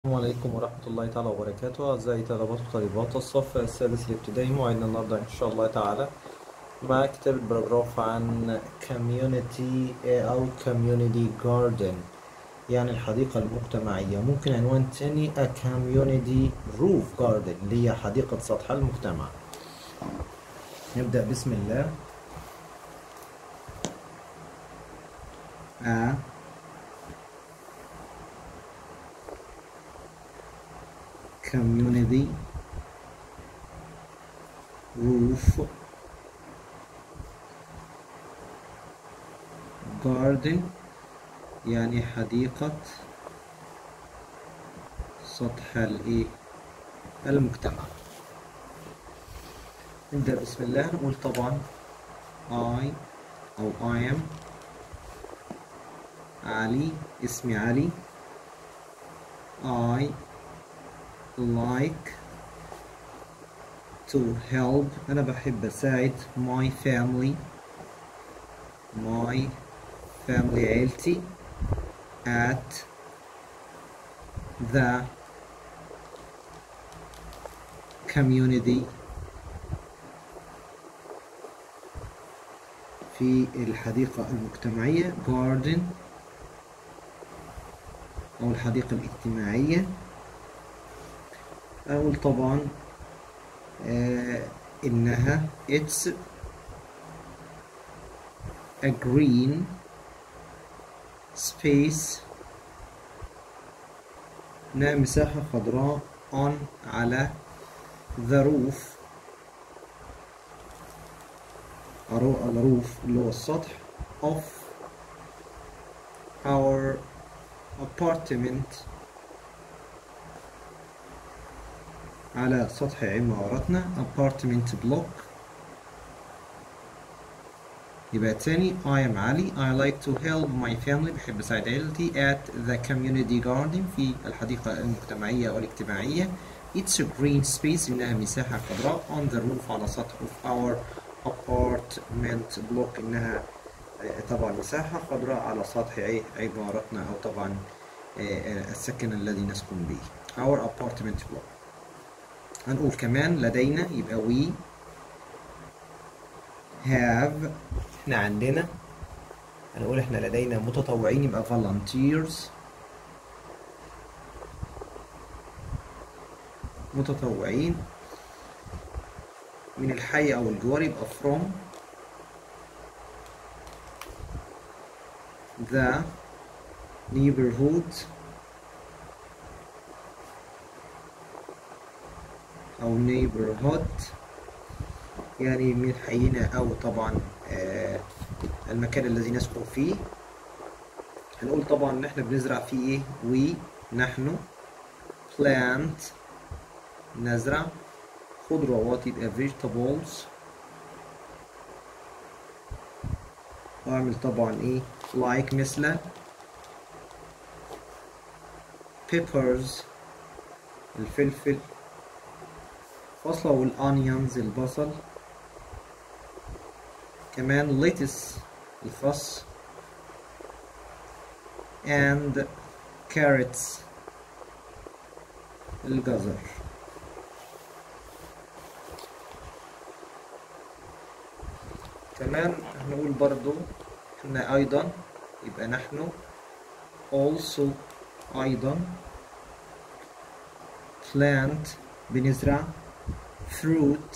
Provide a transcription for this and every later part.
السلام عليكم ورحمة الله تعالى وبركاته. أعزائي طلبات وطالبات الصف السادس الابتدائي، موعدنا النهاردة إن شاء الله تعالى مع كتاب البراجراف عن community أو community garden، يعني الحديقة المجتمعية. ممكن عنوان تاني a community roof garden اللي هي حديقة سطح المجتمع. نبدأ بسم الله. a community roof garden يعني حديقة سطح المجتمع. نبدأ بسم الله. نقول طبعا I أو I am علي، اسمي علي. I like to help، أنا بحب أساعد my family عيلتي at the community في الحديقة المجتمعية garden أو الحديقة الاجتماعية. أقول طبعا إنها it's a green space، إنها مساحة خضراء on على the roof، الروف اللي هو السطح of our apartment، على سطح عمارتنا apartment block. يبقى تاني I am علي I like to help my family، بحب أساعد عيلتي at the community garden في الحديقة المجتمعية أو الاجتماعية. It's a green space، إنها مساحة خضراء on the roof على سطح of our apartment block، إنها طبعا مساحة خضراء على سطح عمارتنا أو طبعا السكن الذي نسكن به our apartment block. هنقول كمان لدينا، يبقى we have، احنا عندنا. هنقول احنا لدينا متطوعين، يبقى volunteers، متطوعين من الحي أو الجوار، يبقى from the neighborhood أو neighborhood، يعني من حينا أو طبعا المكان الذي نسكن فيه. هنقول طبعا إن إحنا بنزرع فيه إيه؟ we، نحن، plant، نزرع، خضروات يبقى vegetables، وأعمل طبعا إيه؟ like مثل peppers، الفلفل، فصلة، والonions، البصل، كمان lettuce، الخس، and carrots، الجزر. كمان هنقول برضو احنا أيضا، يبقى نحن also، أيضا plant، بنزرع fruit،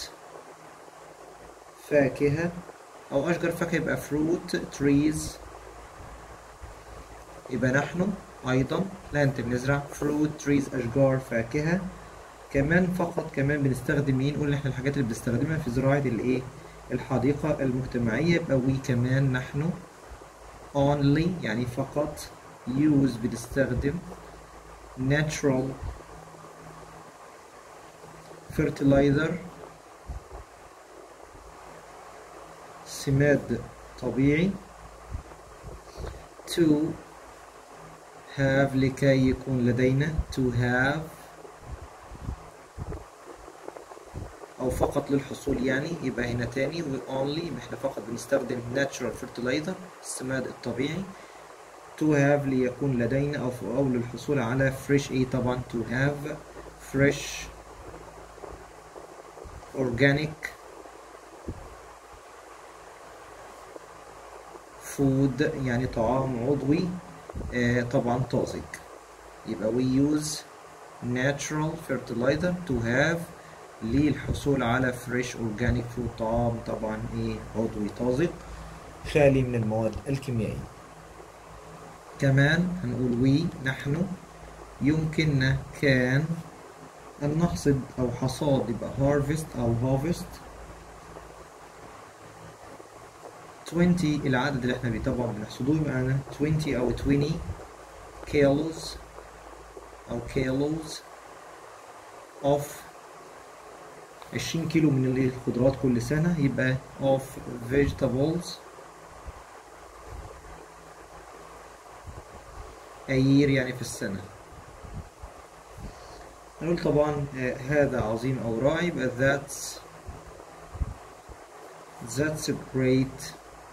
فاكهة أو أشجار فاكهة، يبقى fruit trees. يبقى نحن أيضا plant، بنزرع fruit trees، أشجار فاكهة. كمان فقط كمان بنستخدم مين؟ نقول إحنا الحاجات اللي بنستخدمها في زراعة الإيه؟ الحديقة المجتمعية، يبقى we كمان نحن only يعني فقط، use بنستخدم natural fertilizer، سماد طبيعي، to have لكي يكون لدينا، to have أو فقط للحصول يعني. يبقى هنا تاني we only، احنا فقط بنستخدم natural fertilizer، السماد الطبيعي to have ليكون لدينا أو للحصول على fresh إيه طبعا to have fresh organic food يعني طعام عضوي طبعا طازج. يبقى we use natural fertilizer to have للحصول على fresh organic food طعام طبعا ايه عضوي طازج خالي من المواد الكيميائية. كمان هنقول we نحن يمكننا كان أن نحصد أو حصاد يبقى harvest أو harvest 20 العدد اللي احنا طبعا بنحصدوه معانا 20 أو 20 kilos أو kilos of 20 كيلو من الخضروات كل سنة يبقى of vegetables a year يعني في السنة. نقول طبعا هذا عظيم أو رائع يبقى that's great.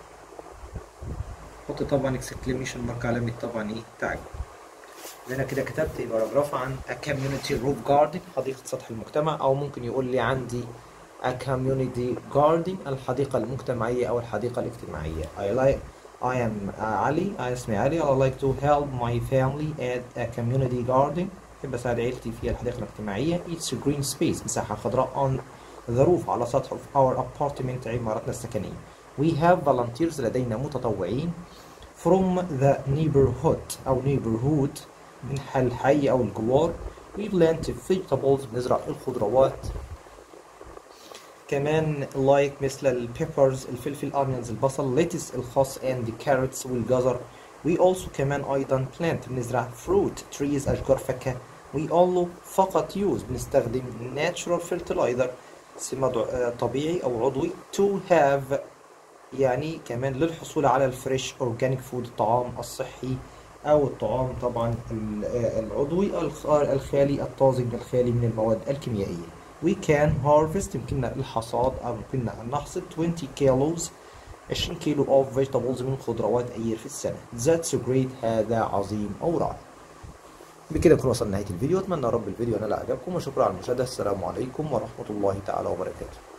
حط طبعا exclamation mark علامة طبعا ايه تعجب. أنا كده كتبت باراجراف عن a community roof garden حديقة سطح المجتمع، أو ممكن يقول لي عندي a community garden الحديقة المجتمعية أو الحديقة الاجتماعية. I am علي، اسمي علي. I like to help my family at a community garden. بحب أساعد عيلتي في الحديقة الاجتماعية. It's a green space مساحة خضراء on the roof على سطح of our apartment عمارتنا السكنية. We have volunteers لدينا متطوعين from the neighborhood أو neighborhood من الحي أو الجوار. We plant vegetables بنزرع الخضروات كمان like مثل البيبرز الفلفل onions البصل lettuce الخس and the carrots والجزر. We also كمان أيضا plant بنزرع fruit trees أشجار فاكهة. We also فقط use بنستخدم natural fertilizer سماد طبيعي أو عضوي to have يعني كمان للحصول على الفريش اورجانيك فود الطعام الصحي او الطعام طبعا العضوي الخالي الطازج الخالي من المواد الكيميائيه. We can harvest يمكننا الحصاد او يمكننا ان نحصد 20 kilos 20 كيلو of vegetables من خضروات اير في السنه. That's great هذا عظيم او رائع. بكده نكون وصلنا لنهايه الفيديو. اتمنى رب الفيديو نال اعجابكم وشكرا على المشاهده. السلام عليكم ورحمه الله تعالى وبركاته.